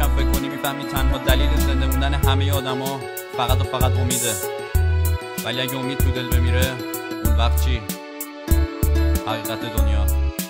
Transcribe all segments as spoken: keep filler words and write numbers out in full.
یکم فکر کنی میفهمی تنها دلیل زنده موندن همه آدما فقط و فقط امیده. ولی اگه امید تو دل بمیره اون وقت چی؟ حقیقت دنیا.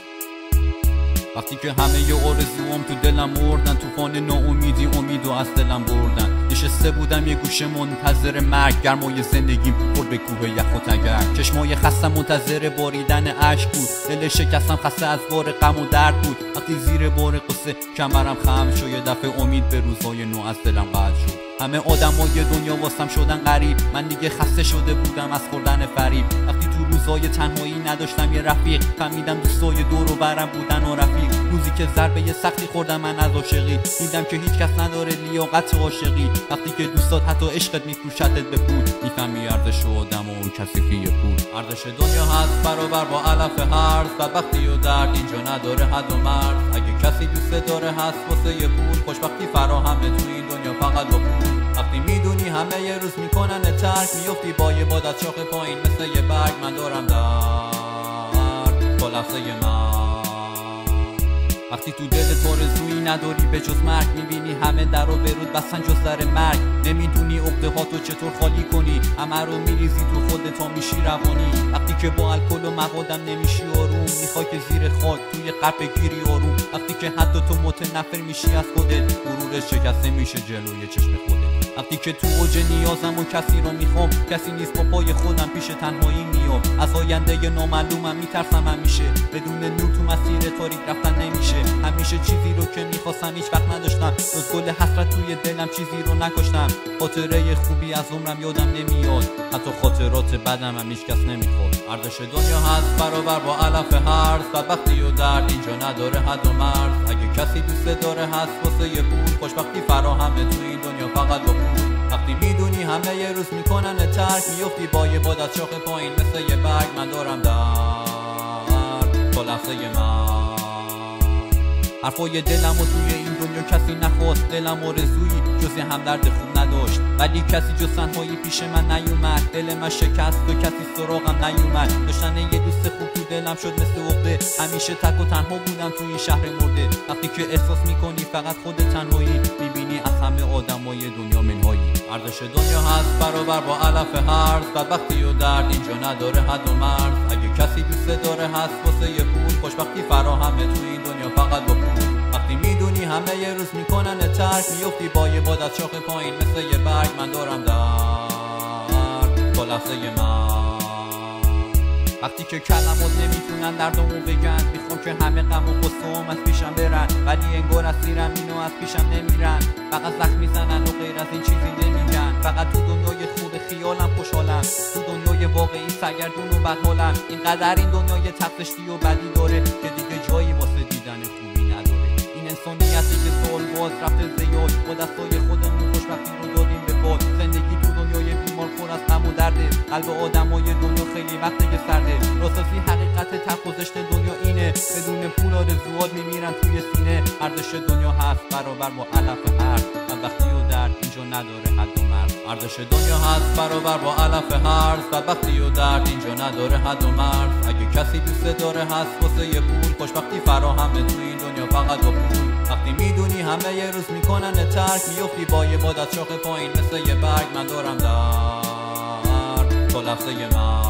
وقتی که همه ی آرزوام تو دلم مردن، طوفان ناامیدی امیدو از دلم بردن. نشسته بودم یه گوشه منتظر مرگ، گرمای زندگیم پر به کوه یخ و تگرگ. چشمای خستم منتظر باریدن اشک بود، دل شکستم خسته از بار غم و درد بود. وقتی زیر بار قصه کمرم خم شد، یه دفعه امید به روزای نو از دلم قطع شد. همه آدمای دنیا واسم شدن غریب، من دیگه خسته شده بودم از خوردن فریب. وقتی تو روزای تنهایی نداشتم یه رفیق، فهمیدم دوستای دور و برم بودن و رفیق. روزی که ضربه یه سختی خوردم من از عاشقی، دیدم که هیچ کس نداره لیاقت عاشقی. وقتی که دوستات حتی عشقت میفروشتت به پول، میفهمی ارزش آدم و اون کثیفی پول. ارزش دنیا هست برابر با علف هرز، بدبختی و درد اینجا نداره حد و مرز. اگه کسی دوست داره هست واسه یه پول، خوشبختی فراهمه تو این دنیا فقط با پول. وقتی میدونی همه یه روز میکنن ترک، میفتی با یه باد از شاخ پایین مثل یه برگ. من دارم درد تا لحظه من. وقتی تو دلت آرزویی نداری به جز مرگ، میبینی همه در و برود بستن جز در مرگ. نمیدونی عقده ها تو چطور خالی کنی، همه رو میریزی تو خودت تا میشی روانی. وقتی که با الکل و موادم نمیشی آروم، میخوای که زیر خاک توی قبر بگیری آروم. وقتی که حتی تو متنفر میشی از خودت، غرورت شکسته میشه جلوی چشم خودت. وقتی که تو اوج نیازم و کسی رو میخوام، کسی نیست با پای خودم پیش تنهایی میام. از آینده نامعلومم میترسم همیشه، بدون نور تو مسیر تاریک رفتن نمیشه. همیشه چیزی رو که میخواستم هیچ وقت نداشتم، جز گل حسرت توی دلم چیزی رو نکشتم. خاطره خوبی از عمرم یادم نمیاد، حتی خاطرات بدم هم هیچ کس نمیخواد. ارزش دنیا هست برابر با علف هرز، بدبختی و درد اینجا نداره حد و مرز. اگه کسی دوست داره هست واسه یه پول، خوشبختی فراهمه تو این دنیا فقط با پول. وقتی میدونی همه یه روز میکنن ترک، میفتی با یه باد از شاخ پایین مثل یه برگ. من دارم درد تا لحظه من. حرفای دلم و توی این دنیا کسی نخواست، دلم آرزویی جز یه همدرد خوب نداشت. ولی کسی جز تنهایی پیش من نیومد، دل من شکست و کسی سراغم نیومد. داشتن یه دوست خوب تو دلم شد مثل عقده، همیشه تک و تنها بودم تو این شهر مرده. وقتی که احساس میکنی فقط خود تنهایی، میبینی از همه آدمای دنیا منهایی. ارزش دنیا هست برابر با علف هرز، بدبختی و درد اینجا نداره حد و مرز. اگه کسی دوست داره هست واسه یه پول، خوشبختی فراهمه تو این دنیا فقط با پول. وقتی میدونی همه یه روز میکنن ترک، میفتی با یه باد از شاخ پایین مثل یه برگ. من دارم درد تا لحظه من. وقتی که کلمات نمیتونن دردمو بگن، میخوام که همه غم و غصه‌ام از پیشم برن، ولی انگار اسیرم اینو از پیشم نمیرن. فقط زخم میزنن و غیر از این چیزی نمیگن. فقط تو دنیای خوب خیالم خوشحالم، تو دنیای واقعی سرگردون و بدحالم. اینقدر این دنیای تقصشتی و بدی داره که دیگه جایی واسه دیدن خوبی نداره. این انسانیتی که سال باز رفته زیاد، با دستای خودمون خوشبختی رو دادیم به باد. زندگی تو دنیای بیمار پر از غم و درده، قلب آدمای دنیا خیلی وقته که سرده. راستی حقیقت تقصشت دنیا اینه، بدون پول آرزوات میمیرن توی سینه. ارزش دنیا هست برابر با علف هرز، بدبختی و درد اینجا نداره حد و مرز. ارزش دنیا هست برابر با علف هرز، بدبختی و درد اینجا نداره حد و مرز. اگه کسی دوست داره هست واسه یه پول، خوشبختی فراهمه تو این دنیا فقط با پول. وقتی میدونی همه یه روز میکنن ترک، میفتی با یه باد از شاخ پایین مثل یه برگ. من دارم درد تا لحظه من.